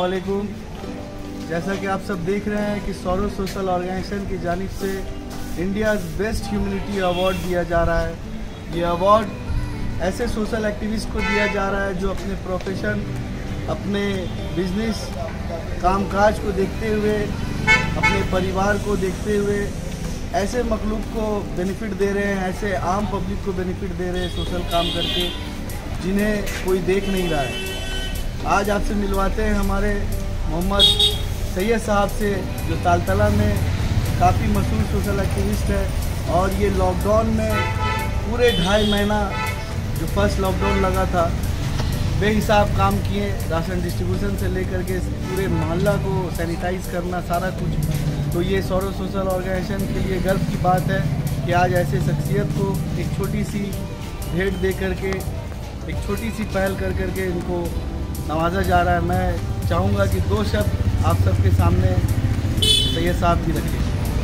अस्सलामुअलैकुम। जैसा कि आप सब देख रहे हैं कि सोरोस सोशल ऑर्गेनाइजेशन की जानिब से इंडियाज़ बेस्ट ह्यूमैनिटी अवार्ड दिया जा रहा है। ये अवार्ड ऐसे सोशल एक्टिविस्ट को दिया जा रहा है जो अपने प्रोफेशन, अपने बिजनेस कामकाज को देखते हुए, अपने परिवार को देखते हुए ऐसे मखलूक को बेनिफिट दे रहे हैं, ऐसे आम पब्लिक को बेनिफिट दे रहे हैं सोशल काम करके, जिन्हें कोई देख नहीं रहा है। आज आपसे मिलवाते हैं हमारे मोहम्मद सैयद साहब से, जो तालतला में काफ़ी मशहूर सोशल एक्टिविस्ट है और ये लॉकडाउन में पूरे 2.5 महीना जो फर्स्ट लॉकडाउन लगा था बेहिसाब काम किए, राशन डिस्ट्रीब्यूशन से लेकर के पूरे मोहल्ला को सैनिटाइज करना, सारा कुछ। तो ये सोरोस सोशल ऑर्गेनाइजेशन के लिए गर्व की बात है कि आज ऐसे शख्सियत को एक छोटी सी भेंट दे करके, एक छोटी सी पहल कर करके इनको नवाजा जा रहा है। मैं चाहूँगा कि 2 शब्द आप सबके सामने सैयद साहब की रखें।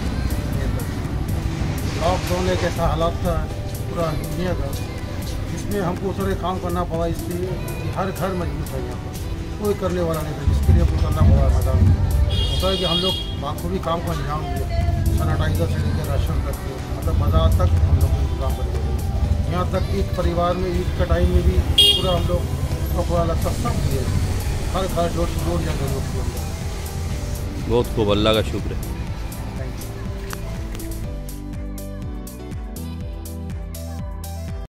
लॉकडाउन एक ऐसा हालात था पूरा दुनिया का, जिसमें हमको थोड़े काम करना पड़ा, इसलिए कि हर घर मजबूत है। यहाँ पर कोई करने वाला नहीं था, जिसके लिए हमको करना पड़ा मैदान में। होता है कि हम लोग बाखूबी काम का इंतजाम किए, सैनिटाइजर से लेकर राशन तक के, मतलब बाजार तक हम लोग इंतजाम करेंगे। यहाँ तक ईद परिवार में ईद का टाइम में भी पूरा हम लोग कपड़ा लगता सब दिए, हर घर डोर टू डोर जाकर लोग। बहुत खूब, अल्लाह का शुक्र है।